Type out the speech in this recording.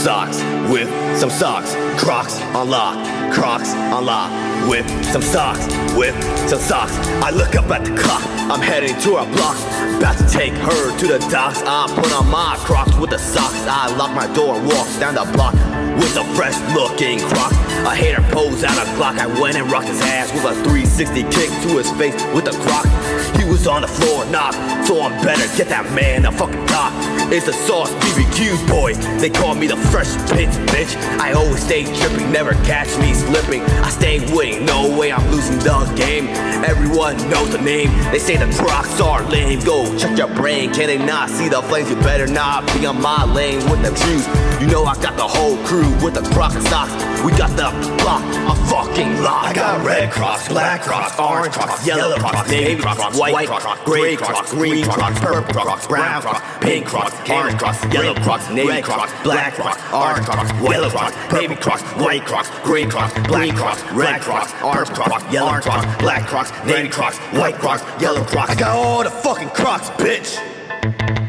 socks with some socks. Crocs on lock, Crocs on lock. With some socks, with some socks. I look up at the clock, I'm heading to our block. About to take her to the docks. I put on my Crocs with the socks. I lock my door, walk down the block with a fresh looking Crocs. A hater pose out a Glock. I went and rocked his ass with a 360 kick to his face with a Croc. He was on the floor, knocked, so I'm better get that man a fucking top. It's the Sauce BBQ boy, they call me the Fresh Prince, bitch. I always stay tripping, never catch me slipping. I stay winning, no way I'm losing the game. Everyone knows the name, they say the Crocs are lame. Go check your brain, can they not see the flames? You better not be on my lane with them shoes. You know I got the whole crew with the Crocs and socks. We got the block, a fucking lock. I got red Crocs, black Crocs, orange Crocs, yellow Crocs, navy Crocs, white Crocs, gray Crocs, green Crocs, purple Crocs, brown Crocs, pink Crocs, orange Crocs, yellow Crocs, navy Crocs, black Crocs, orange Crocs, yellow Crocs, navy Crocs, white Crocs, grey Crocs, black Crocs, red Crocs, orange Crocs, yellow Crocs, black Crocs, navy Crocs, white Crocs, yellow Crocs. I got all the fucking Crocs, bitch.